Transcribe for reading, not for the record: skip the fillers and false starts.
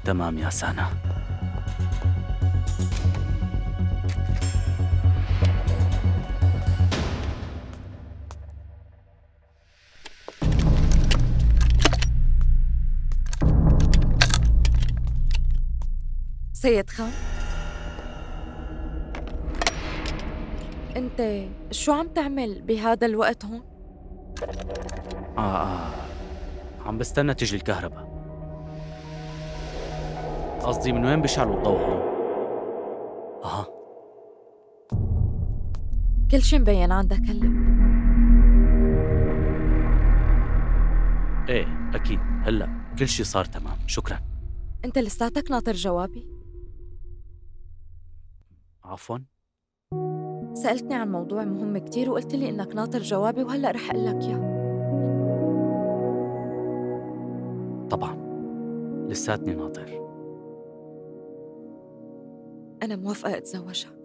تمام يا سانا. سيد خان، انت شو عم تعمل بهذا الوقت هون؟ عم بستنى تجي الكهرباء. قصدي من وين بيشعلوا الضوء هون؟ كل شي مبين عندك هلا. ايه اكيد، هلا كل شي صار تمام، شكرا. انت لساتك ناطر جوابي؟ عفوا. سألتني عن موضوع مهم كتير وقلت لي انك ناطر جوابي، وهلا رح اقول لك اياه. طبعا لساتني ناطر. انا موافقة اتزوجها.